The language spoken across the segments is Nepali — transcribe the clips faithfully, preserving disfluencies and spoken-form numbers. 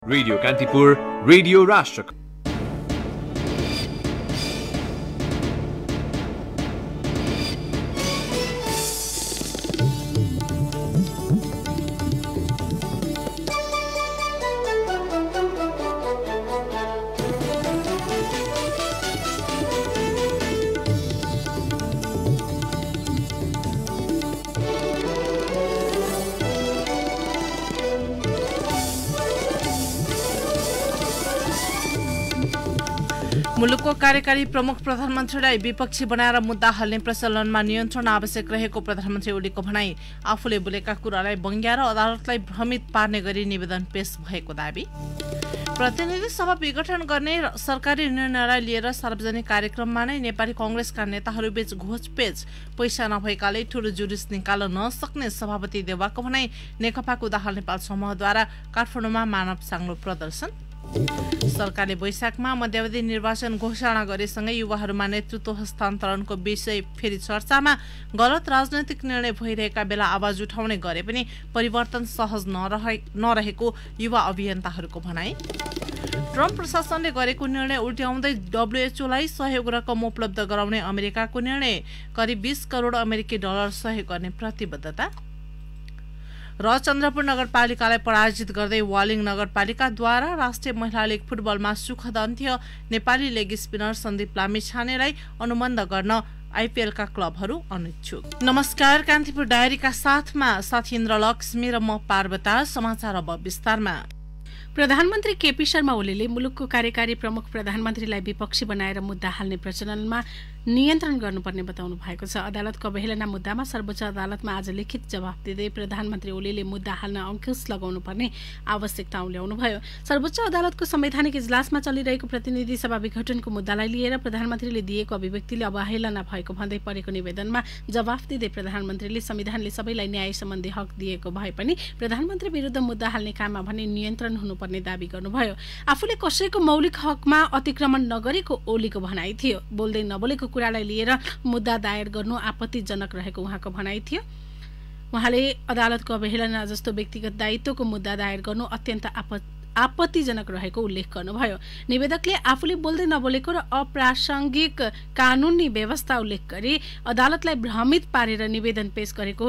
रेडियो कान्तिपुर, रेडियो राष्ट्र। मुलुकको कार्यकारी प्रमुख प्रधानमन्त्रीलाई विपक्षी बनाएर मुद्दा हाल्ने प्रचलनमा नियन्त्रण आवश्यक रहेको प्रधानमन्त्री ओलीको भनाई। आफूले बोलेका कुरालाई बङ्ग्याएर अदालतलाई भ्रमित पार्ने गरी निवेदन पेश भएको दाबी। प्रतिनिधि सभा विघटन गर्ने सरकारी निर्णयलाई लिएर सार्वजनिक कार्यक्रममा नै नेपाली कांग्रेसका नेताहरूबीच घोचपेच, पैसा नभएकाले ठूलो जुलुस निकाल्न नसक्ने सभापति देवाको भनाई। नेकपाको दाहाल नेपाल समूहद्वारा काठमाडौँमा मानव साङ्लो प्रदर्शन। सरकारले वैशाखमा मध्यावधि निर्वाचन घोषणा गरेसँगै युवाहरूमा नेतृत्व हस्तान्तरणको विषय फेरि चर्चामा। गलत राजनैतिक निर्णय भइरहेका बेला आवाज उठाउने गरे पनि परिवर्तन सहज नरहे नरहेको युवा अभियन्ताहरूको भनाई। ट्रम्प प्रशासनले गरेको निर्णय उल्ट्याउँदै डब्ल्युएचओलाई सहयोग रकम उपलब्ध गराउने अमेरिकाको निर्णय। करिब बीस करोड अमेरिकी डलर सहयोग गर्ने प्रतिबद्धता। र चन्द्रपुर नगरपालिकालाई पराजित गर्दै वालिङ नगरपालिकाद्वारा राष्ट्रिय महिला लीग फुटबलमा सुखद अन्त्य। नेपाली लेग स्पिनर सन्दीप लामिछानेलाई अनुबन्ध गर्न आइपिएलका क्लबहरू अनिच्छुक। नमस्कार, कान्तिपुर डायरीका साथमा साथी इन्द्र लक्ष्मी र म पार्वता। समाचार अब विस्तारमा। प्रधानमन्त्री केपी शर्मा ओलीले मुलुकको कार्यकारी प्रमुख प्रधानमन्त्रीलाई विपक्षी बनाएर मुद्दा हाल्ने प्रचलनमा नियन्त्रण गर्नुपर्ने बताउनु भएको छ। अदालतको अवहेलना मुद्दामा सर्वोच्च अदालतमा आज लिखित जवाफ दिँदै प्रधानमन्त्री ओलीले मुद्दा हाल्न अंकुश लगाउनुपर्ने आवश्यकता ल्याउनुभयो। सर्वोच्च अदालतको संवैधानिक इजलासमा चलिरहेको प्रतिनिधि सभा विघटनको मुद्दालाई लिएर प्रधानमन्त्रीले दिएको अभिव्यक्तिले अवहेलना भएको भन्दै परेको निवेदनमा जवाफ दिँदै प्रधानमन्त्रीले संविधानले सबैलाई न्याय सम्बन्धी हक दिएको भए पनि प्रधानमन्त्री विरुद्ध मुद्दा हाल्ने काममा भने नियन्त्रण हुनुपर्ने दावी गर्नुभयो। आफूले कसैको मौलिक हकमा अतिक्रमण नगरेको ओलीको भनाइ थियो। बोल्दै नबोलेको कुरालाई लिएर मुद्दा दायर गर्नु आपत्तिजनक रहेको उहाँको भनाइ थियो। उहाँले अदालतको अवहेलना जस्तो व्यक्तिगत दायित्वको मुद्दा दायर गर्नु अत्यन्त आपत्तिजनक रहेको उल्लेख गर्नुभयो। निवेदकले आफूले बोल्दै नबोलेको र अप्रासंगिक कानूनी व्यवस्था उल्लेख गरी अदालतलाई भ्रमित पारेर निवेदन पेश गरेको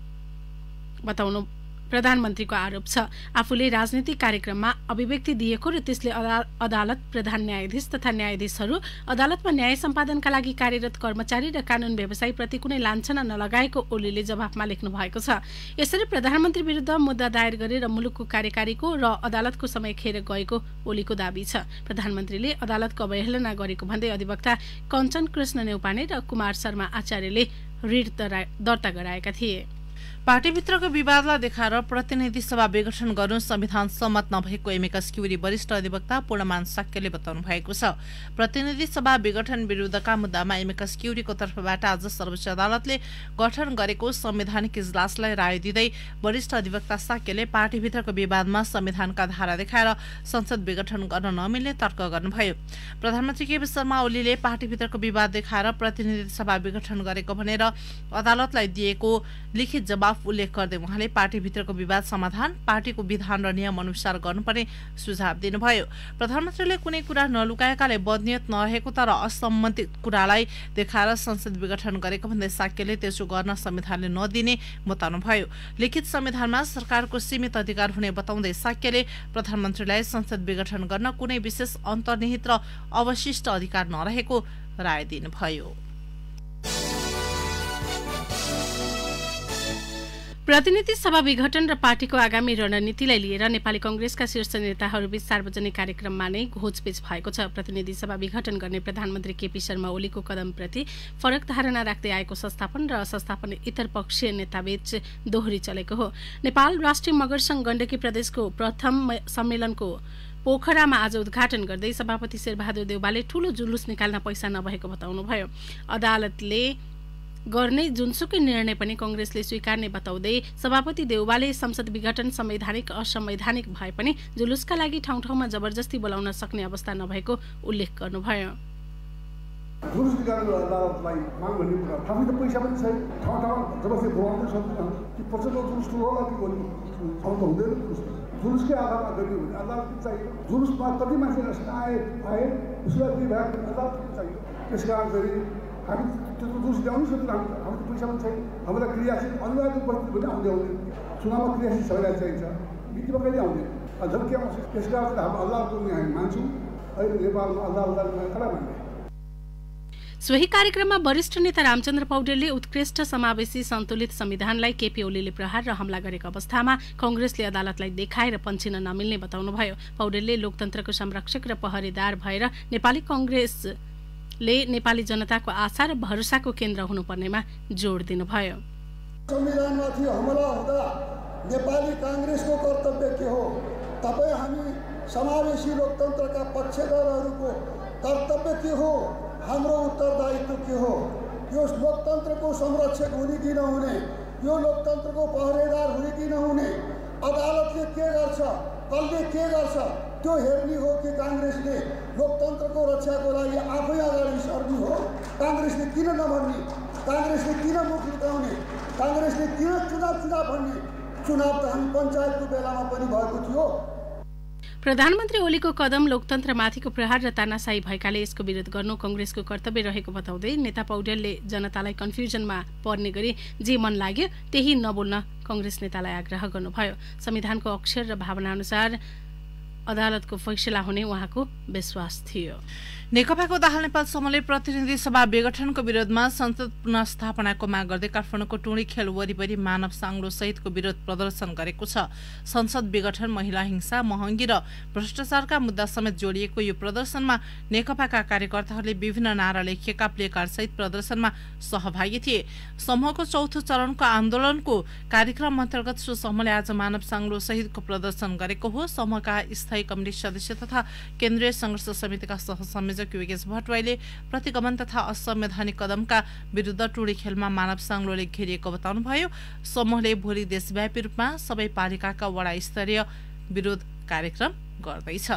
बताउनु प्रधानमन्त्रीको आरोप छ। आफूले राजनीतिक कार्यक्रममा अभिव्यक्ति दिएको र त्यसले अदालत, प्रधान न्यायाधीश तथा न्यायाधीशहरू, अदालतमा न्याय सम्पादनका लागि कार्यरत कर्मचारी र कानून व्यवसायीप्रति कुनै लान्छना नलगाएको ओलीले जवाफमा लेख्नु भएको छ। यसरी प्रधानमन्त्री विरुद्ध मुद्दा दायर गरेर मुलुकको कार्यकारीको र अदालतको समय खेर गएको ओलीको दावी छ। प्रधानमन्त्रीले अदालतको अवहेलना गरेको भन्दै अधिवक्ता कञ्चन कृष्ण नेउपाने र कुमार शर्मा आचार्यले रिट दर्ता गराएका थिए। पार्टीभित्रको विवादलाई देखाएर प्रतिनिधि सभा विघटन गर्नु संविधान सम्मत नभएको एमेकस क्युरी वरिष्ठ अधिवक्ता पूर्णमान साक्यले बताउनु भएको छ। प्रतिनिधि सभा विघटन विरुद्धका मुद्दामा एमेकस क्युरीको तर्फबाट आज सर्वोच्च अदालतले गठन गरेको संवैधानिक इजलासलाई राय दिँदै वरिष्ठ अधिवक्ता साक्यले पार्टीभित्रको विवादमा संविधानका धारा देखाएर संसद विघटन गर्न नमिल्ने तर्क गर्नुभयो। प्रधानमन्त्री केपी शर्मा ओलीले पार्टीभित्रको विवाद देखाएर प्रतिनिधि सभा विघटन गरेको भनेर अदालतलाई दिएको लिखित जवाफ उल्लेख गर्दै उहाँले पार्टीभित्रको विवाद समाधान पार्टीको विधान र नियम अनुसार गर्नुपर्ने सुझाव दिनुभयो। प्रधानमन्त्रीले कुनै कुरा नलुकाएकाले बदनियत नरहेको तर असम्बन्धित कुरालाई देखाएर संसद विघटन गरेको भन्दै साक्यले त्यसो गर्न संविधानले नदिने बताउनुभयो। लिखित संविधानमा सरकारको सीमित अधिकार हुने बताउँदै साक्यले प्रधानमन्त्रीलाई संसद विघटन गर्न कुनै विशेष अन्तर्निहित र अवशिष्ट अधिकार नरहेको राय दिनुभयो। प्रतिनिधि सभा विघटन र पार्टीको आगामी रणनीतिलाई लिएर नेपाली कांग्रेसका शीर्ष नेताहरूबीच सार्वजनिक कार्यक्रममा नै घोचपेच भएको छ। प्रतिनिधि सभा विघटन गर्ने प्रधानमन्त्री केपी शर्मा ओलीको कदमप्रति फरक धारणा राख्दै आएको संस्थापन र संस्थापन इतर पक्षीय नेताबीच दोहोरी चलेको हो। नेपाल राष्ट्रिय मगर संघ गण्डकी प्रदेशको प्रथम सम्मेलनको पोखरामा आज उद्घाटन गर्दै सभापति शेरबहादुर देउवाले ठूलो जुलुस निकाल्न पैसा नभएको बताउनुभयो। अदालतले गर्ने जुनसुकै निर्णय पनि कांग्रेसले स्वीकार्ने बताउँदै सभापति देउवाले संसद विघटन संवैधानिक असंवैधानिक भए पनि जुलुसका लागि ठाउँ ठाउँमा जबरजस्ती बोलाउन सक्ने अवस्था नभएको उल्लेख गर्नुभयो। जुलुस निकाल्नु अदालतलाई माग भन्ने कुरा थाहा त पैसा पनि छैन, ठाउँ ठाउँ जबरजस्ती बोलाउन सक्दैन कि पछिल्लो जुलुस ठुलो होला कि भोलि ठाउँ त हुँदैन। जुलुसकै आधारमा गरियो भने अदालत किन चाहियो? जुलुसमा कति मान्छे आए आए उसलाई दुई भाग अदालत किन चाहियो? त्यस कारण चाहिँ हामी त्यो जुलुस ल्याउनु सक्दैन। हामी त पैसा पनि छैन। हामीलाई क्रियाशील अनिवार्य उपस्थित पनि आउँदै आउँदैन। चुनावमा क्रियाशील सबैलाई चाहिन्छ। मितिमा कहिले आउँदैन। झन् के आउँछ? त्यस कारण चाहिँ हामी अदालतको हामी मान्छौँ। अहिले नेपालमा अदालतलाई कडा मान्ने। सोही कार्यक्रममा वरिष्ठ नेता रामचन्द्र पौडेलले उत्कृष्ट समावेशी सन्तुलित संविधानलाई केपी ओलीले प्रहार र हमला गरेको अवस्थामा कांग्रेसले अदालतलाई देखाएर पन्छिन नमिल्ने बताउनुभयो। पौडेलले लोकतन्त्रको संरक्षक र पहरेदार भएर नेपाली कांग्रेसले नेपाली जनताको आशा र भरोसाको केन्द्र हुनुपर्नेमा जोड दिनुभयो। संविधानमाथि हमला हुँदा नेपाली कांग्रेसको कर्तव्य के हो? तपाई हामी समावेशी लोकतन्त्रका पक्षधरहरूको कर्तव्य के हो? हाम्रो उत्तरदायित्व के हो? यो लोकतन्त्रको संरक्षक हुने कि नहुने, यो लोकतन्त्रको पहरेदार हुने कि नहुने, अदालतले के गर्छ, कसले के गर्छ त्यो हेर्ने हो कि कांग्रेसले लोकतन्त्रको रक्षाको लागि आफै अगाडि सर्ने हो? कांग्रेसले किन नभन्ने? कांग्रेसले किन मुख लुकाउने? कांग्रेसले किन चुनाव चुनाव भन्ने? चुनाव त हामी पञ्चायतको बेलामा पनि भएको थियो। प्रधानमन्त्री ओलीको कदम लोकतन्त्रमाथिको प्रहार र तानाशाही भएकाले यसको विरोध गर्नु कांग्रेसको कर्तव्य रहेको बताउँदै नेता पौडेलले जनतालाई कन्फ्युजनमा पर्ने गरी जे मन लाग्यो त्यही नबोल्न कांग्रेस नेतालाई आग्रह गर्नुभयो। संविधानको अक्षर र भावना अनुसार अदालतको फैसला हुने उहाँको विश्वास थियो। नेकपाको दाहाल नेपाल समूहले प्रतिनिधि सभा विघटनको विरोधमा संसद पुनर्स्थापनाको माग गर्दै काठमाडौँको टुँडी खेल वरिपरि मानव साङ्लो सहितको विरोध प्रदर्शन गरेको छ। संसद विघटन, महिला हिंसा, महँगी र भ्रष्टाचारका मुद्दा समेत जोडिएको यो प्रदर्शनमा नेकपाका कार्यकर्ताहरूले विभिन्न नारा लेखिएका प्लेकार्ड सहित प्रदर्शनमा सहभागी थिए। समूहको चौथो चरणको आन्दोलनको कार्यक्रम अन्तर्गत सो समूहले आज मानव साङ्लो सहितको प्रदर्शन गरेको हो। समूहका स्थायी कमिटी सदस्य तथा केन्द्रीय संघर्ष समितिका सहसंयोजक योगेश भट्टराईले प्रतिगमन तथा असंवैधानिक कदमका विरुद्ध टुँडी खेलमा मानव साङ्लोले घेरिएको बताउनुभयो। समूहले भोलि देशव्यापी रूपमा सबै पालिकाका वडा स्तरीय विरोध कार्यक्रम गर्दैछ।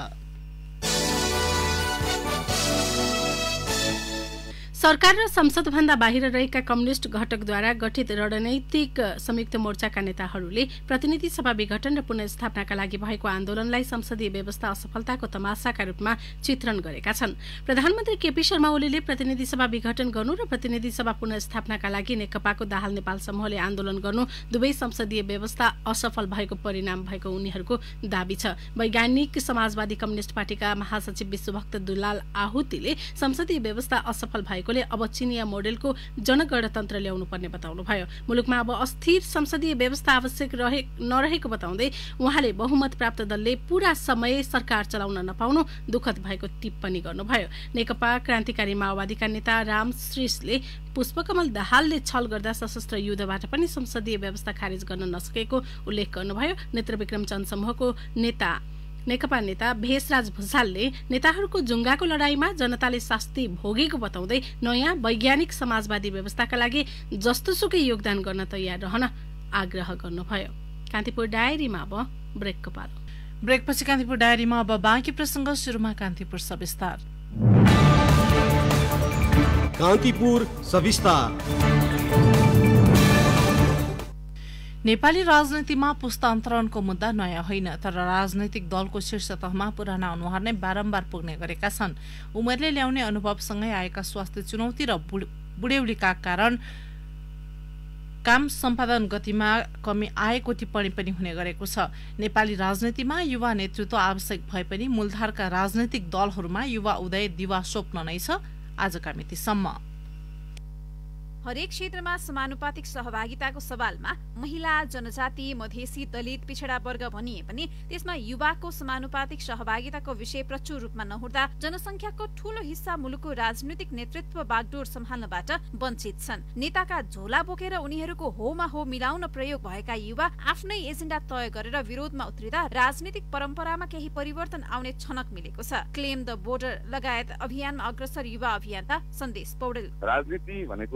सरकार र संसदभन्दा बाहिर रहेका कम्युनिष्ट घटकद्वारा गठित रणनैतिक संयुक्त मोर्चाका नेताहरूले प्रतिनिधि सभा विघटन र पुनर्स्थापनाका लागि भएको आन्दोलनलाई संसदीय व्यवस्था असफलताको तमासाका रूपमा चित्रण गरेका छन्। प्रधानमन्त्री केपी शर्मा ओलीले प्रतिनिधि सभा विघटन गर्नु र प्रतिनिधि सभा पुनर्स्थापनाका लागि नेकपाको दाहाल नेपाल समूहले आन्दोलन गर्नु दुवै संसदीय व्यवस्था असफल भएको परिणाम भएको उनीहरूको दाबी छ। वैज्ञानिक समाजवादी कम्युनिष्ट पार्टीका महासचिव विश्वभक्त दुलाल आहुतिले संसदीय व्यवस्था असफल भएको अब चिनिया मोडेलको जनगणतन्त्र ल्याउनु पर्ने बताउनुभयो। मुलुकमा अब अस्थिर संसदीय व्यवस्था आवश्यक रहे नरहेको बताउँदै उहाँले बहुमत प्राप्त दलले पूरा समय सरकार चलाउन नपाउनु दुःखद भएको टिप्पणी गर्नुभयो। नेकपा क्रान्तिकारी माओवादीका नेता राम श्रीषले पुष्पकमल दाहालले छल गर्दा सशस्त्र युद्धबाट पनि संसदीय व्यवस्था खारेज गर्न नसकेको उल्लेख गर्नुभयो। नेत्रविक्रम चन्द समूहको नेता नेकपा नेता भेषराज भुसालले नेताहरूको जुङ्गाको लडाईँमा जनताले शास्ति भोगेको बताउँदै नयाँ वैज्ञानिक समाजवादी व्यवस्थाका लागि जस्तोसुकै योगदान गर्न तयार रहन आग्रह गर्नुभयो। कान्तिपुर डायरीमा अब ब्रेकको पालो। ब्रेकपछि कान्तिपुर डायरीमा अब बाँकी प्रसङ्ग। सुरुमा कान्तिपुर सविस्तार। कान्तिपुर सविस्तार। नेपाली राजनीतिमा पुस्तान्तरणको मुद्दा नयाँ होइन, तर राजनैतिक दलको शीर्ष तहमा पुराना अनुहार नै बारम्बार पुग्ने गरेका छन्। उमेरले ल्याउने अनुभवसँगै आएका स्वास्थ्य चुनौती र बुढेउलीका कारण काम सम्पादन गतिमा कमी आएको टिप्पणी पनि हुने गरेको छ। नेपाली राजनीतिमा युवा नेतृत्व आवश्यक भए पनि मूलधारका राजनैतिक दलहरूमा युवा उदय दिवा स्वप्न नै छ आजका मितिसम्म। हरेक क्षेत्रमा समानुपातिक सहभागिताको सवालमा महिला, जनजाति, मधेसी, दलित, पिछडा वर्ग भनिए पनि त्यसमा युवाको समानुपातिक सहभागिताको विषय प्रचुर रूपमा नहुँदा जनसङ्ख्याको ठूलो हिस्सा मुलुकको राजनीतिक नेतृत्व बागडोर सम्हाल्नबाट वञ्चित छन्। नेताका झोला बोकेर उनीहरूको होमा हो मिलाउन प्रयोग भएका युवा आफ्नै एजेन्डा तय गरेर विरोधमा उत्रिँदा राजनीतिक परम्परामा केही परिवर्तन आउने छनक मिलेको छ। क्लेम द बोर्डर लगायत अभियानमा अग्रसर युवा अभियन्ता सन्देश पौडेल। राजनीति भनेको नै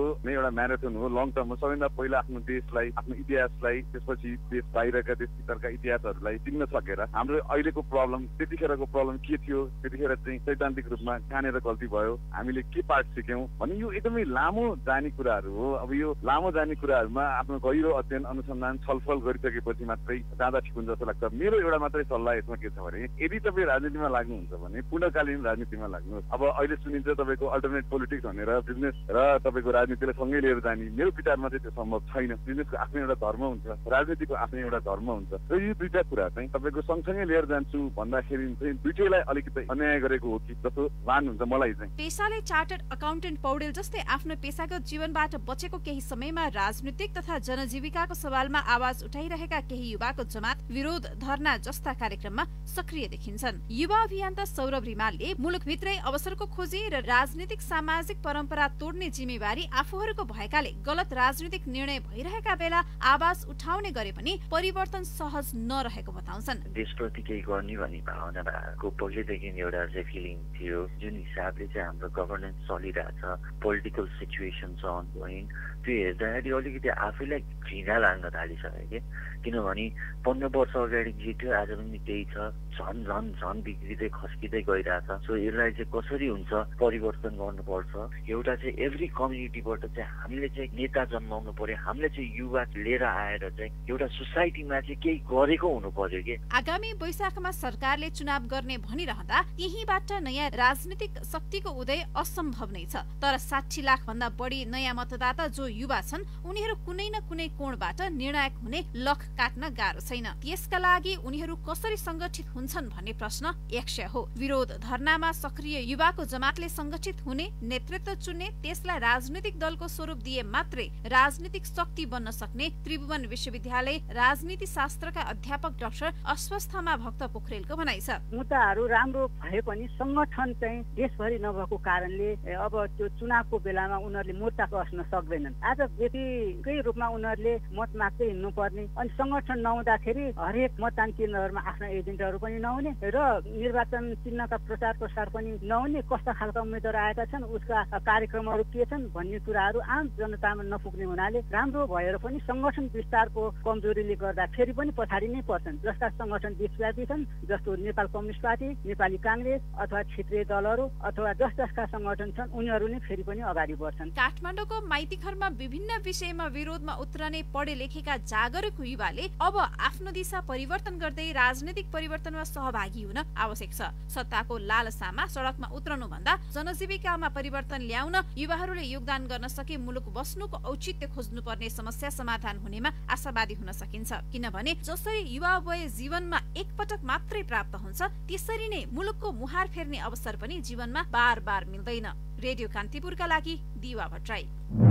एउटा म्याराथन हो, लङ टर्ममा सबैभन्दा पहिला आफ्नो देशलाई, आफ्नो इतिहासलाई, त्यसपछि देश बाहिरका देश भित्रका इतिहासहरूलाई चिन्न सकेर हाम्रो अहिलेको प्रब्लम, त्यतिखेरको प्रब्लम के थियो, त्यतिखेर चाहिँ सैद्धान्तिक रूपमा कहाँनिर गल्ती भयो, हामीले के पाठ सिक्यौँ भने यो एकदमै लामो जाने कुराहरू हो। अब यो लामो जाने कुराहरूमा आफ्नो गहिरो अध्ययन अनुसन्धान छलफल गरिसकेपछि मात्रै जाँदा ठिक हुन्छ जस्तो लाग्छ। मेरो एउटा मात्रै सल्लाह यसमा के छ भने यदि तपाईँ राजनीतिमा लाग्नुहुन्छ भने पूर्णकालीन राजनीतिमा लाग्नुहोस्। अब अहिले सुनिन्छ तपाईँको अल्टरनेट पोलिटिक्स भनेर बिजनेस र तपाईँको राजनीतिलाई सँगै लिएर जाने, मेरो विचारमा चाहिँ त्यो सम्भव छैन। बिजनेसको आफ्नै एउटा धर्म हुन्छ, राजनीतिको आफ्नै एउटा धर्म हुन्छ र यो दुईटा कुरा चाहिँ तपाईँको सँगसँगै लिएर जान्छु भन्दाखेरि चाहिँ दुईटैलाई अलिकति अन्याय गरेको हो कि जस्तो भान हुन्छ मलाई चाहिँ। पेशाले चार्टर्ड अकाउन्टेन्ट पौडेल जस्तै आफ्नो पेशागत जीवनबाट बचेको केही समयमा राजनीतिक तथा जनजीविकाको सवालमा आवाज उठाइरहेका केही युवाको जमात विरोध धरना जस्ता कार्यक्रममा सक्रिय देखिन्छन्। युवा अभियन्ता सौरभ रिमालले मुलुकभित्रै अवसरको खोजी र राजनीतिक सामाजिक परम्परा तोड्ने जिम्मेवारी आफूहरूको भएकाले गलत राजनीतिक निर्णय भइरहेका बेला आवाज उठाउने गरे पनि परिवर्तन सहज नरहेको बताउँछन्। देशप्रति केही गर्ने भन्ने भावना भएको पहिलेदेखि एउटा चाहिँ फिलिङ थियो। जुन हिसाबले चाहिँ हाम्रो गभर्नेन्स चलिरहेछ, पोलिटिकल सिचुएसन छ अनगोइङ, त्यो हेर्दाखेरि अलिकति आफैलाई घृणा लाग्न थालिसक्यो कि किनभने पन्ध्र वर्ष अगाडि जे थियो आज पनि त्यही छ, झन् झन् झन् बिग्रिँदै खस्किँदै गइरहेछ। सो यसलाई चाहिँ कसरी हुन्छ परिवर्तन गर्नुपर्छ। एउटा चाहिँ एभ्री कम्युनिटीबाट चाहिँ हामीले चाहिँ नेता जन्माउनु पर्यो, हामीले चाहिँ युवा लिएर आएर चाहिँ एउटा सोसाइटीमा चाहिँ केही गरेको हुनु पर्यो कि। आगामी वैशाखमा सरकारले चुनाव गर्ने भनिरहँदा यहीँबाट नयाँ राजनीतिक शक्तिको उदय असम्भव नै छ। तर साठी लाख भन्दा बढी नयाँ मतदाता जो युवा छन् उनीहरू कुनै न कुनै कोणबाट निर्णायक हुने लख काट्न गाह्रो छैन। त्यसका लागि उनीहरू कसरी संगठित हुन्छन् भन्ने प्रश्न यक्षय हो। विरोध धरनामा सक्रिय युवाको जमातले संगठित हुने, नेतृत्व चुन्ने, त्यसलाई राजनीतिक दलको स्वरूप दिए मात्रै राजनीतिक शक्ति बन्न सक्ने त्रिभुवन विश्वविद्यालय राजनीति शास्त्रका अध्यापक डाक्टर अश्वस्थमा भक्त पोखरेलको भनाइ छ। मुद्दाहरू राम्रो भए पनि संगठन चाहिँ देशभरि नभएको कारणले अब त्यो चुनावको बेलामा उनीहरूले मोर्चा कस्न सक्दैनन्। आज व्यक्तिकै रूपमा उनीहरूले मत माग्दै हिँड्नुपर्ने, अनि संगठन नहुँदाखेरि हरेक मतदान केन्द्रहरूमा आफ्ना एजेन्टहरू पनि नहुने र निर्वाचन चिन्हका प्रचार प्रसार पनि नहुने, कस्ता खालका उम्मेद्वार आएका छन्, उसका कार्यक्रमहरू के छन् भन्ने कुराहरू आम जनतामा नपुग्ने हुनाले राम्रो भएर पनि संगठन विस्तारको कमजोरीले गर्दा फेरि पनि पछाडि नै पर्छन्। जसका संगठन देशव्यापी छन्, जस्तो Nepal communist party, Nepali Congress अथवा क्षेत्रीय दलहरू अथवा जस जसका संगठन छन् उनीहरू नै फेरि पनि अगाडि बढ्छन्। काठमाडौँको माइतीघरमा विभिन्न विषयमा विरोधमा उत्रने पढे लेखेका जागरुक युवाले अब आफ्नो दिशा परिवर्तन गर्दै राजनीतिक परिवर्तनमा सहभागी हुन आवश्यक छ। सत्ताको लालसामा सडकमा उत्रनु भन्दा जनजीविकामा परिवर्तन ल्याउन युवाहरूले योगदान गर्न सके मुलुक बस्नुको औचित्य खोज्नुपर्ने समस्या समाधान हुनेमा आशावादी हुन सकिन्छ। किनभने जसरी युवा वय जीवनमा एकपटक मात्रै प्राप्त हुन्छ त्यसरी नै मुलुकको मुहार फेर्ने अवसर पनि जीवनमा बार बार मिल्दैन। रेडियो कान्तिपुरका लागि दिवा भट्टराई।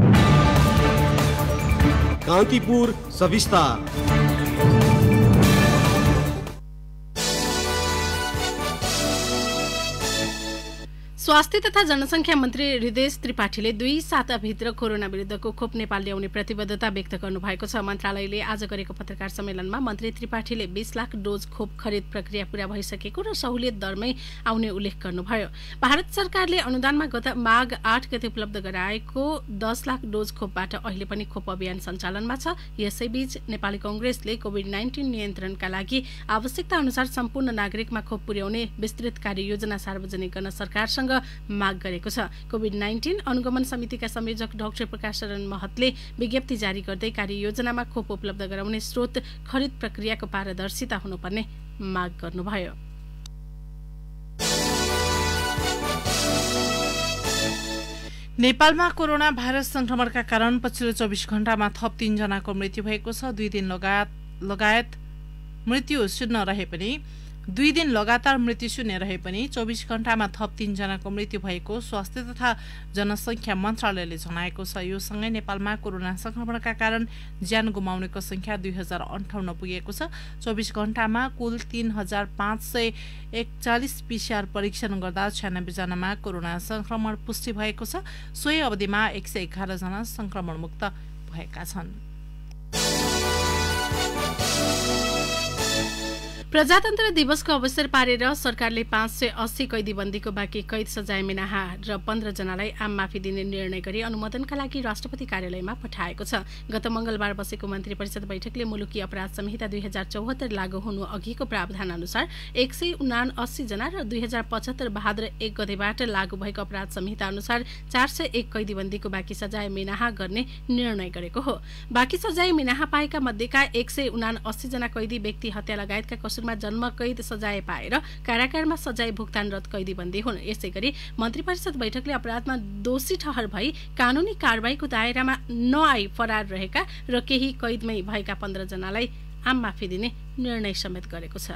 कान्तिपुर सविस्तार। स्वास्थ्य तथा जनसंख्या मन्त्री हृदय त्रिपाठीले दुई साताभित्र कोरोना विरुद्धको खोप नेपाल ल्याउने प्रतिबद्धता व्यक्त गर्नुभएको छ। मन्त्रालयले आज गरेको पत्रकार सम्मेलनमा मन्त्री त्रिपाठीले बीस लाख डोज खोप खरिद प्रक्रिया पूरा भइसकेको र सहुलियत दरमै आउने उल्लेख गर्नुभयो। भारत सरकारले अनुदानमा गत माघ आठ गते उपलब्ध गराएको दस लाख डोज खोपबाट अहिले पनि खोप अभियान सञ्चालनमा छ। यसैबीच नेपाली कांग्रेसले कोभिड नाइन्टीन नियन्त्रणका लागि आवश्यकता अनुसार सम्पूर्ण नागरिकमा खोप पुर्याउने विस्तृत कार्ययोजना सार्वजनिक गर्न सरकारसँग माग गरेको छ। कोभिड नाइन्टीन अनुगमन समितिका संयोजक डाक्टर प्रकाश शरण महतले विज्ञप्ति जारी गर्दै कार्ययोजनामा खोप उपलब्ध गराउने स्रोत खरिद प्रक्रियाको पारदर्शिता हुनुपर्ने माग गर्नुभयो। नेपालमा कोरोना भाइरस संक्रमणका कारण पछिल्लो चौबिस घण्टामा थप तीन जनाको मृत्यु भएको छ। दुई दिन लगायत लगायत मृत्यु शून्य रहे पनि दुई दिन लगातार मृत्यु शून्य रहे पनि चौबिस घण्टामा थप तीन जनाको मृत्यु भएको स्वास्थ्य तथा जनसंख्या मन्त्रालयले जनाएको छ। यो सँगै नेपालमा कोरोना संक्रमणका कारण ज्यान गुमाउनेको संख्या दुई हजार अन्ठाउन्न पुगेको छ। चौबिस घण्टामा कुल तीन हजार पाँच सय एकचालिस पीसीआर परीक्षण गर्दा छ्यानब्बे जनामा कोरोना संक्रमण पुष्टि भएको छ। सोही अवधिमा एक सय एघार जना संक्रमणमुक्त भएका छन्। प्रजातन्त्र दिवसको अवसर पारेर सरकारले पाँच सय अस्सी कैदीबन्दीको बाँकी कैद सजाय मिनाहा र पन्ध्र जनालाई आम माफी दिने निर्णय गरी अनुमोदनका लागि राष्ट्रपति कार्यालयमा पठाएको छ। गत मंगलबार बसेको मन्त्री परिषद बैठकले मुलुकी अपराध संहिता दुई हजार चौहत्तर लागू हुनु अघिको प्रावधान अनुसार एक सय उना अस्सी जना र दुई हजार पचहत्तर भाद्र एक गतेबाट लागू भएको अपराध संहिता अनुसार चार सय एक कैदीबन्दीको बाँकी सजाय मिनाहा गर्ने निर्णय गरेको हो। बाँकी सजाय मिनाहा पाएका मध्येका एक सय उना अस्सी जना कैदी व्यक्ति हत्या लगायतका कसुरमा जन्म कैद सजाय पाएर कारागारमा सजाय भुक्तानरत कैदीबन्दी हुन्। यसै गरी मन्त्री परिषद बैठकले अपराधमा दोषी ठहर भई कानूनी कारबाहीको दायरामा नआई फरार रहेका र केही कैदमै भएका पन्ध्र जनालाई आम माफी दिने निर्णय समेत गरेको छ।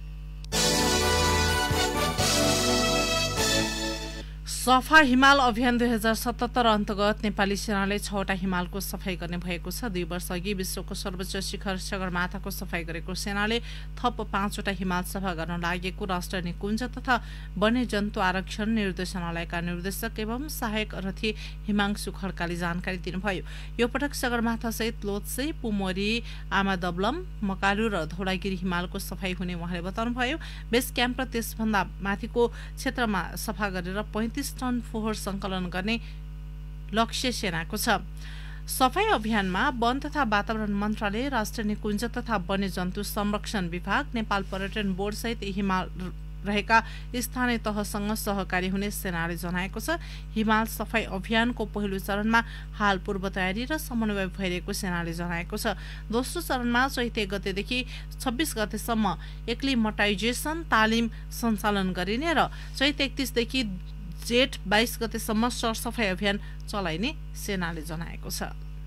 सफा हिमाल अभियान दुई हजार सतहत्तर अन्तर्गत नेपाली सेनाले छवटा हिमालको सफाई गर्ने भएको छ। दुई वर्ष अघि विश्वको सर्वोच्च शिखर सगरमाथाको सफाई गरेको सेनाले थप पाँचवटा हिमाल सफा गर्न लागेको राष्ट्रिय निकुञ्ज तथा वन्यजन्तु आरक्षण निर्देशनालयका निर्देशक एवं सहायक रथी हिमांशु खड्काले जानकारी दिनुभयो। यो पटक सगरमाथा सहित लोत्से, पुमोरी, आमादबलम, मकालु र धौलागिरी हिमालको सफाई हुने उहाँले बताउनुभयो। बेस क्याम्प र त्यसभन्दा माथिको क्षेत्रमा सफा गरेर पैंतिस टन फोहोर संकलन गर्ने लक्ष्य सेनाको छ। सफाई अभियानमा वन तथा वातावरण मन्त्रालय, राष्ट्रिय निकुञ्ज तथा वन्यजन्तु संरक्षण विभाग, नेपाल पर्यटन बोर्ड सहित हिमाल रहेका स्थानीय तहसँग सहकारी हुने सेनाले जनाएको छ। हिमाल सफाई अभियानको पहिलो चरणमा हाल पूर्व तयारी र समन्वय भइरहेको सेनाले जनाएको छ। दोस्रो चरणमा चैत एक गतेदेखि छब्बीस गतेसम्म एक्लिमटाइजेसन तालिम सञ्चालन गरिने र चैत एकतीसदेखि जेठ बाइस गतेसम्म सरसफाई अभियान चलाइने सेनाले जनाएको छ।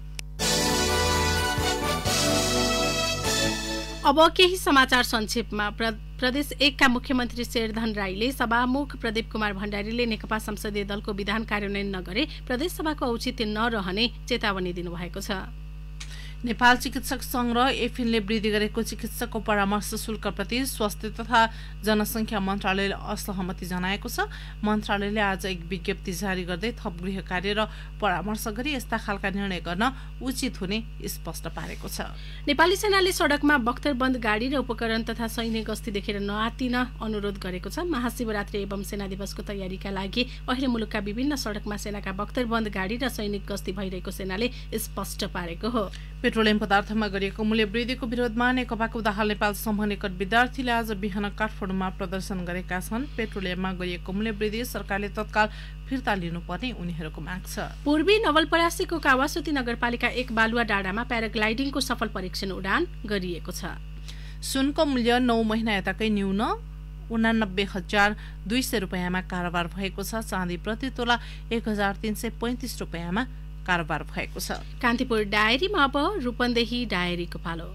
अब केही समाचार संक्षेपमा। प्रदेश एक का मुख्यमन्त्री शेरधन राईले सभामुख प्रदीप कुमार भण्डारीले नेकपा संसदीय दलको विधान कार्यान्वयन नगरे प्रदेशसभाको औचित्य नरहने चेतावनी दिनुभएको छ। नेपाल चिकित्सक संघ र एफिनले वृद्धि गरेको चिकित्सकको परामर्श शुल्कप्रति स्वास्थ्य तथा जनसङ्ख्या मन्त्रालयले असहमति जनाएको छ। मन्त्रालयले आज एक विज्ञप्ति जारी गर्दै थप गृह कार्य र परामर्श गरी यस्ता खालका निर्णय गर्न उचित हुने स्पष्ट पारेको छ। नेपाली सेनाले सडकमा बख्तरबन्द गाडी र उपकरण तथा सैन्य गस्ती देखेर नआतिन अनुरोध गरेको छ। महाशिवरात्रि एवं सेना दिवसको तयारीका लागि अहिले मुलुकका विभिन्न सडकमा सेनाका बख्तरबन्द गाडी र सैनिक गस्ती भइरहेको सेनाले स्पष्ट पारेको हो। पेट्रोलियम पदार्थमा गरिएको मूल्य वृद्धिको विरोधमा नेकपाको दाहाल नेपाल समूह निकट विद्यार्थीले आज बिहान काठमाडौँमा प्रदर्शन गरेका छन्। पेट्रोलियममा गरिएको मूल्य वृद्धि सरकारले तत्काल फिर्ता लिनुपर्ने उनीहरूको माग छ। पूर्वी नवलपरासीको कावासोती नगरपालिका एक बालुवा डाँडामा प्याराग्लाइडिङको सफल परीक्षण उडान गरिएको छ। सुनको मूल्य नौ महिना यताकै न्यून उनानब्बे हजार दुई सय रुपियाँमा कारोबार भएको छ। चाँदी प्रति तोला एक हजार तीन सय पैंतिस रुपियाँमा कारोबार भएको छ। कान्तिपुर डायरीमा अब रूपन्देही डायरीको पालो।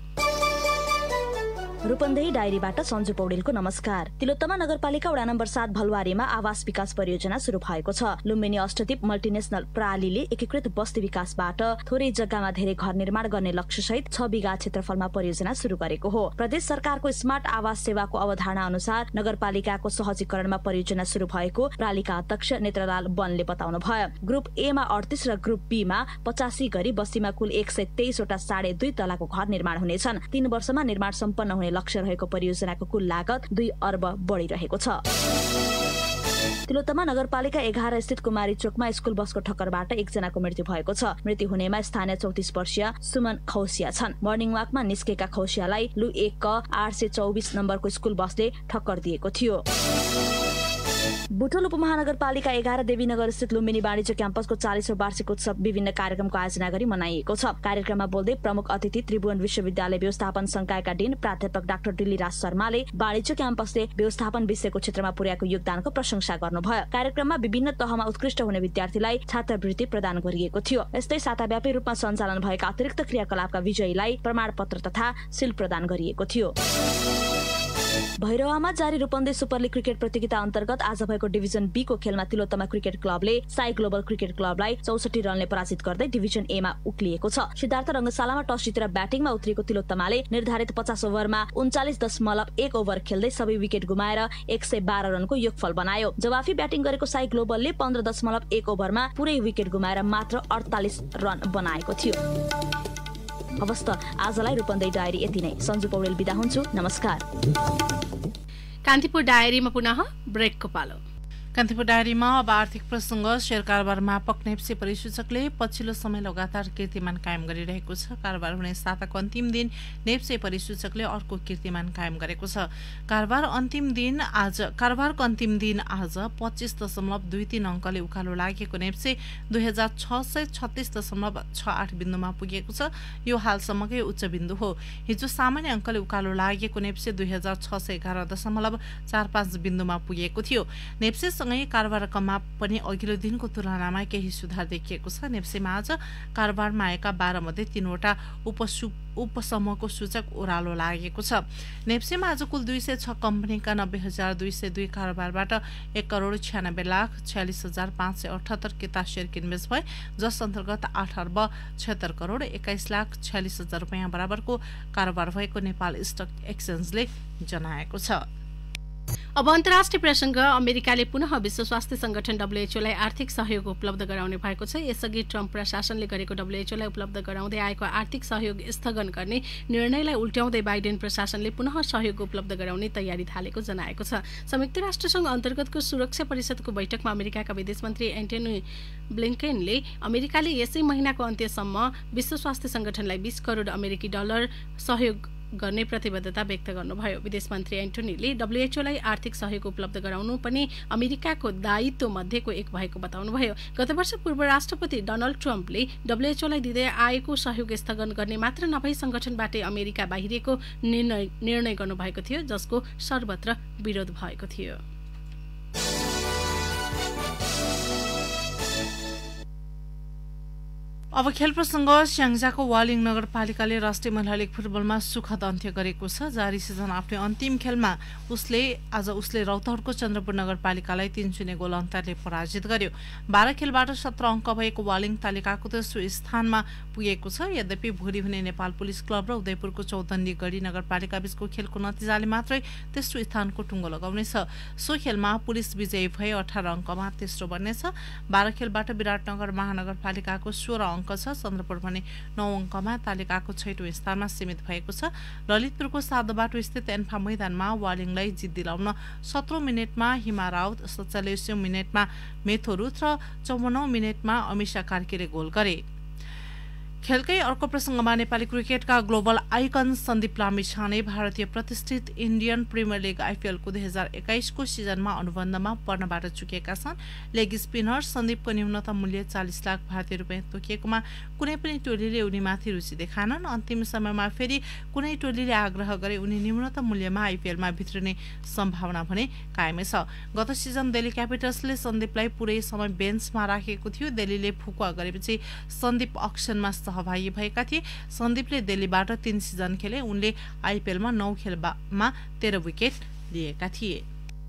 रूपन्देही डायरीबाट सञ्जु पौडेलको नमस्कार। तिलोत्तमा नगरपालिका वडा नम्बर सात भलवारीमा आवास विकास परियोजना शुरू भएको छ। लुम्बिनी अष्टदीप मल्टिनेशनल प्रणालीले एकीकृत बस्ती विकासबाट थोरै जग्गामा धेरै घर निर्माण गर्ने लक्ष्य सहित छ बिघा क्षेत्रफलमा परियोजना शुरू गरेको हो। प्रदेश सरकारको स्मार्ट आवास सेवाको अवधारणा अनुसार नगरपालिकाको सहजीकरणमा परियोजना शुरू भएको पालिका अध्यक्ष नेत्रलाल वनले बताउनु भयो। ग्रुप ए मा अडतीस र ग्रुप बी मा पचासी गरी बस्तीमा कुल एक सय तेइसवटा साढे दुई तलाको घर निर्माण हुनेछन्। तीन वर्षमा निर्माण सम्पन्न हुने लक्ष्य रहेको परियोजनाको कुल लागत दुई अर्ब बढिरहेको छ। तिलोत्तमा नगरपालिका एघार स्थित कुमारी चोकमा स्कुल बसको ठक्करबाट एकजनाको मृत्यु भएको छ। मृत्यु हुनेमा स्थानीय चौतिस वर्षीय सुमन खौसिया छन्। मर्निङ वाकमा निस्केका खौसियालाई लु एक क आठ सय चौबिस नम्बरको स्कुल बसले ठक्कर दिएको थियो। बुटोल उपमहानगरपालिका एघार देवीनगर स्थित लुम्बिनी वाणिज्य क्याम्पसको चालीसौं वार्षिक उत्सव विभिन्न कार्यक्रमको आयोजना गरी मनाइएको छ। कार्यक्रममा बोल्दै प्रमुख अतिथि त्रिभुवन विश्वविद्यालय व्यवस्थापन संकायका डिन प्राध्यापक डाक्टर डिल्लीराज शर्माले वाणिज्य क्याम्पसले व्यवस्थापन विषयको क्षेत्रमा पुर्याएको योगदानको प्रशंसा गर्नुभयो। कार्यक्रममा विभिन्न तहमा उत्कृष्ट हुने विद्यार्थीलाई छात्रवृत्ति प्रदान गरिएको थियो। यस्तै साताव्यापी रूपमा सञ्चालन भएका अतिरिक्त क्रियाकलापका विजयीलाई प्रमाणपत्र तथा सिल प्रदान गरिएको थियो। भैरवामा जारी रूपन्देही सुपर लिग क्रिकेट प्रतियोगिता अन्तर्गत आज भएको डिभिजन बी को खेलमा तिलोत्तमा क्रिकेट क्लबले साई ग्लोबल क्रिकेट क्लबलाई चौसठी रनले पराजित गर्दै डिभिजन ए मा उक्लिएको छ। सिद्धार्थ रंगशालामा टस जितेर ब्याटिङमा उत्रिएको तिलोत्तमाले निर्धारित पचास ओभरमा उन्चालिस दशमलव एक ओभर खेल्दै सबै विकेट गुमाएर एक सय बाह्र रनको योगफल बनायो। जवाफी ब्याटिङ गरेको साई ग्लोबलले पन्ध्र दशमलव एक ओभरमा पुरै विकेट गुमाएर मात्र अडतालिस रन बनाएको थियो। हवस् त आजलाई रूपन्देही डायरी यति नै। सञ्जु पौडेल बिदा हुन्छु, नमस्कार। कान्तिपुर डायरीमा पुनः ब्रेकको पालो। कान्तिपुर डायरीमा अब आर्थिक प्रसङ्ग। शेयर कारोबारमा पक्नेप्से परिसूचकले पछिल्लो समय लगातार कीर्तिमान कायम गरिरहेको छ। कारोबार हुने साताको अन्तिम दिन नेप्से परिसूचकले अर्को कीर्तिमान कायम गरेको छ। कारोबार अन्तिम दिन आज कारोबारको अन्तिम दिन आज पच्चिस दशमलव दुई तीन अङ्कले उकालो लागेको नेप्से दुई हजार छ सय छत्तिस दशमलव छ आठ बिन्दुमा पुगेको छ। यो हालसम्मकै उच्च बिन्दु हो। हिजो सामान्य अङ्कले उकालो लागेको नेप्से दुई हजार छ सय एघार दशमलव चार पाँच बिन्दुमा पुगेको थियो। नेप्से सँगै कारोबारकमा पनि अघिल्लो दिनको तुलनामा केही सुधार देखिएको छ। नेप्सेमा आज कारोबारमा आएका बाह्र मध्ये तीनवटा उपसु उपसमूहको सूचक ओह्रालो लागेको छ। नेप्सेमा आज कुल दुई सय छ कम्पनीका नब्बे हजार दुई सय दुई कारोबारबाट एक करोड छ्यानब्बे लाख छ्यालिस हजार पाँच सय अठहत्तर किता सेयर किनबेच भए, जस अन्तर्गत आठ अर्ब छत्तर करोड एक्काइस लाख छ्यालिस हजार रुपियाँ बराबरको कारोबार भएको नेपाल स्टक एक्सचेन्जले जनाएको छ। अब अन्तर्राष्ट्रिय प्रसङ्ग। अमेरिकाले पुनः विश्व स्वास्थ्य संगठन डब्ल्युएचओलाई आर्थिक सहयोग उपलब्ध गराउने भएको छ। यसअघि ट्रम्प प्रशासनले गरेको डब्ल्युएचओलाई उपलब्ध गराउँदै आएको आर्थिक सहयोग स्थगन गर्ने निर्णयलाई उल्ट्याउँदै बाइडेन प्रशासनले पुनः सहयोग उपलब्ध गराउने तयारी थालेको जनाएको छ। संयुक्त राष्ट्रसङ्घ अन्तर्गतको सुरक्षा परिषदको बैठकमा अमेरिकाका विदेश मन्त्री एन्टोनी ब्लिङ्केनले अमेरिकाले यसै महिनाको अन्त्यसम्म विश्व स्वास्थ्य संगठनलाई बीस करोड अमेरिकी डलर सहयोग गर्ने प्रतिबद्धता व्यक्त गर्नुभयो। विदेश मन्त्री एन्टोनीले डब्ल्युएचओलाई आर्थिक सहयोग उपलब्ध गराउनु पनि अमेरिकाको दायित्व मध्येको एक भएको बताउनुभयो। गत वर्ष पूर्व राष्ट्रपति डोनाल्ड ट्रम्पले डब्ल्युएचओलाई दिँदै आएको सहयोग स्थगन गर्ने मात्र नभई संगठनबाटै अमेरिका बाहिरिएको निर्णय निर्णय गर्नुभएको थियो, जसको सर्वत्र विरोध भएको थियो। अब खेल प्रसङ्ग। स्याङ्जाको वालिङ नगरपालिकाले राष्ट्रिय महिला लिग फुटबलमा सुखद अन्त्य गरेको छ। जारी सिजन आफ्नो अन्तिम खेलमा उसले आज उसले रौतहटको चन्द्रपुर नगरपालिकालाई तीन शून्य गोल अन्तरले पराजित गर्यो। बाह्र खेलबाट सत्र अङ्क भएको वालिङ तालिकाको तेस्रो स्थानमा पुगेको छ। यद्यपि भोलि हुने नेपाल पुलिस क्लब र उदयपुरको चौधन्दी गढी नगरपालिका बीचको खेलको नतिजाले मात्रै तेस्रो स्थानको टुङ्गो लगाउनेछ। सो खेलमा पुलिस विजयी भए अठार अङ्कमा तेस्रो बन्नेछ। बाह्र खेलबाट विराटनगर महानगरपालिकाको सोह्र अङ्क छ। चन्द्रपुर भने नौ अङ्कमा तालिकाको छैटौँ स्थानमा सीमित भएको छ। ललितपुरको सातबाटो स्थित एन्फा मैदानमा वालिङलाई जित दिलाउन सत्रौँ मिनटमा हिमा राउत, सत्तालिसौँ मिनटमा मेथो रुथ र चौवन्नौँ मिनटमा अमिषा कार्कीले गोल गरे। खेलकै अर्को प्रसङ्गमा नेपाली क्रिकेटका ग्लोबल आइकन सन्दीप लामिछाने भारतीय प्रतिष्ठित इन्डियन प्रिमियर लिग आइपिएलको दुई हजार एक्काइसको सिजनमा अनुबन्धमा पर्नबाट चुकेका छन्। लेग स्पिनर सन्दीपको न्यूनतम मूल्य चालिस लाख भारतीय रुपियाँ तोकिएकोमा कुनै पनि टोलीले उनीमाथि रुचि देखाएनन्। अन्तिम समयमा फेरि कुनै टोलीले आग्रह गरे उनी न्यूनतम मूल्यमा आइपिएलमा भित्रिने सम्भावना भने कायमै छ। गत सिजन दिल्ली क्यापिटल्सले सन्दीपलाई पुरै समय बेन्चमा राखेको थियो। दिल्लीले फुकुवा गरेपछि सन्दीप अक्सनमा सहभागी भएका थिए। सन्दीपले दिल्लीबाट तीन सिजन खेले। उनले आइपिएलमा नौ खेलमा तेह्र विकेट लिएका थिए।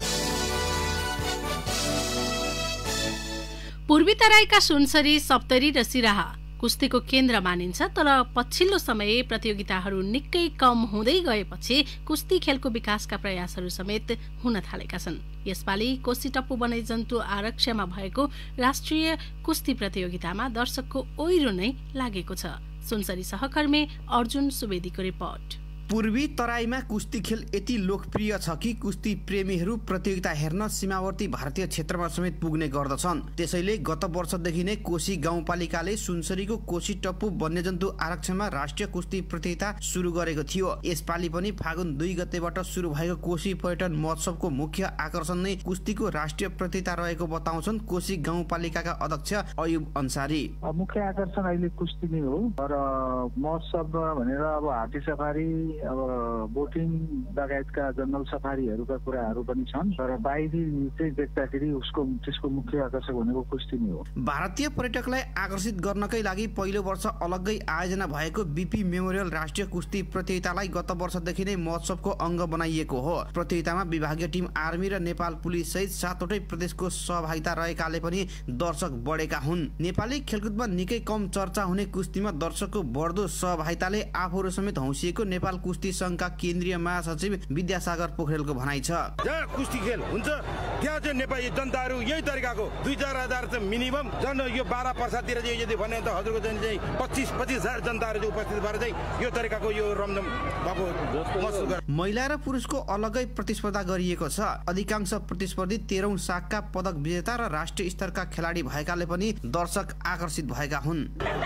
पूर्वी तराईका सुनसरी, सप्तरी र सिराहा कुस्तीको केन्द्र मानिन्छ, तर पछिल्लो समय प्रतियोगिताहरू निकै कम हुँदै गएपछि कुस्ती खेलको विकासका प्रयासहरू समेत हुन थालेका छन्। यसपालि कोशी टप्पु वन्यजन्तु आरक्षमा भएको राष्ट्रिय कुस्ती प्रतियोगितामा दर्शकको ओइरो नै लागेको छ। सुनसरी सहकर्मी अर्जुन सुवेदीको रिपोर्ट। पूर्वी तराईमा कुस्ती खेल यति लोकप्रिय छ कि कुस्ती प्रेमीहरू प्रतियोगिता हेर्न सीमावर्ती भारतीय क्षेत्रमा समेत पुग्ने गर्दछन्। त्यसैले गत वर्षदेखि नै कोशी गाउँपालिकाले सुनसरीको कोशी टप्पु वन्यजन्तु आरक्षणमा राष्ट्रिय कुस्ती प्रतियोगिता सुरु गरेको थियो। यसपालि पनि फागुन दुई गतेबाट सुरु भएको कोशी पर्यटन महोत्सवको मुख्य आकर्षण नै कुस्तीको राष्ट्रिय प्रतियोगिता रहेको बताउँछन् कोशी गाउँपालिकाका अध्यक्ष अयुब अन्सारी। मुख्य आकर्षण अहिले कुस्ती नै हो र महोत्सवमा भनेर अब हात्ती सफारी, अब बोटिङ लगायतका जङ्गल सफारीहरूका कुराहरू पनि छन्, तर बाहिरी चाहिँ देख्दाखेरि उसको त्यसको मुख्य आकर्षक भनेको कुस्ती नै हो। भारतीय पर्यटकलाई आकर्षित गर्नकै लागि पहिलो वर्ष अलग्गै आयोजना भएको बीपी मेमोरियल राष्ट्रिय कुस्ती प्रतियोगितालाई गत वर्षदेखि नै महोत्सवको अङ्ग बनाइएको हो। प्रतियोगितामा विभागीय टिम आर्मी र नेपाल पुलिस सहित सातवटै प्रदेशको सहभागिता रहेकाले पनि दर्शक बढेका हुन्। नेपाली खेलकुदमा निकै कम चर्चा हुने कुस्तीमा दर्शकको बढ्दो सहभागिताले आफूहरू समेत हौसिएको नेपाल कुस्ती संघका केन्द्रीय महासचिव विद्यासागर पोखरेलको भनाइ छ। जहाँ कुस्ती खेल हुन्छ त्यहाँ चाहिँ नेपाली जनताहरू यही तरिकाको दुई चार हजार चाहिँ मिनिमम झन् यो बाह्र पर्सातिर चाहिँ यदि भने त हजुरको चाहिँ पच्चिस पच्चिस हजार जनताहरू चाहिँ उपस्थित भएर चाहिँ यो तरिकाको यो रमझम भएको महसुस गर्छ। महिला र पुरुषको अलगै प्रतिस्पर्धा गरिएको छ। अधिकांश प्रतिस्पर्धी तेह्रौं सागका पदक विजेता र राष्ट्रिय स्तरका खेलाडी भएकाले पनि दर्शक आकर्षित भएका हुन्।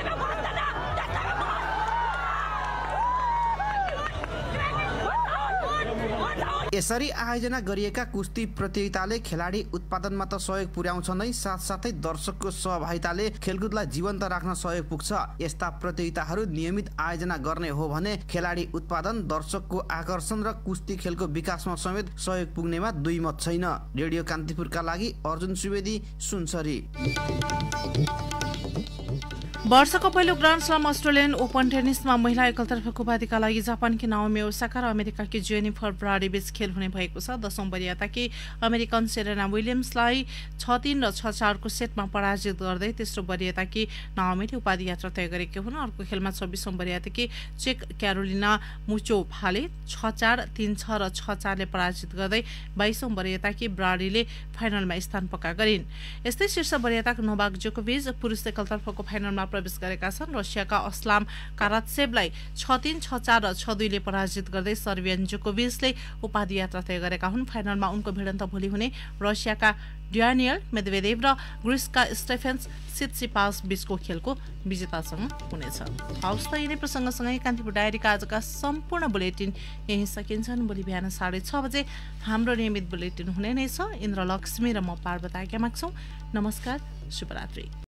यसरी आयोजना गरिएका कुस्ती प्रतियोगिताले खेलाडी उत्पादनमा त सहयोग पुर्याउँछ नै, साथसाथै दर्शकको सहभागिताले खेलकुदलाई जीवन्त राख्न सहयोग पुग्छ। यस्ता प्रतियोगिताहरू नियमित आयोजना गर्ने हो भने खेलाडी उत्पादन, दर्शकको आकर्षण र कुस्ती खेलको विकासमा समेत सहयोग पुग्नेमा दुई मत छैन। रेडियो कान्तिपुरका लागि अर्जुन सुवेदी, सुनसरी। वर्षको पहिलो ग्रान्ड स्लाम अस्ट्रेलियन ओपन टेनिसमा महिला एकलतर्फको उपाधिका लागि जापानकी नाओमी ओसाका र अमेरिकाकी जेनिफर ब्राडी बीच खेल हुने भएको छ। दशौं वरियताकी अमेरिकन सेरेना विलियम्सलाई छ तीन र छ चारको सेटमा पराजित गर्दै तेस्रो वरियताकी नाओमीले उपाधि यात्रा तय गरेकी हुन्। अर्को खेलमा छब्बीसौं वरियताकी चेक क्यारोलिना मुचोभाले छ चार तीन छ र छ चारले पराजित गर्दै बाइसौं वरियताकी ब्राडीले फाइनलमा स्थान पक्का गरिन्। यस्तै शीर्ष वरियताको नोभाक जोकोभिच पुरुष एकलतर्फको फाइनलमा प्रवेश गरेका छन्। रसियाका अस्लाम कारात्सेभलाई छ तीन छ चार र छ दुईले पराजित गर्दै सर्बियन जोकोभिचले उपाधि यात्रा तय गरेका हुन्। फाइनलमा उनको भिडन्त भोलि हुने रसियाका ड्यानियल मेदवेदेव र ग्रिसका स्टेफेन्स सित्सिपास बीचको खेलको विजेतासँग हुनेछ। हवस् त यिनै प्रसङ्गसँगै कान्तिपुर डायरीका आजका सम्पूर्ण बुलेटिन यही सकिन्छन्। भोलि बिहान साढे छ बजे हाम्रो नियमित बुलेटिन हुने नै छ। इन्द्रलक्ष्मी र म पार्वता आज्ञा माग्छौँ। नमस्कार, शुभरात्रि।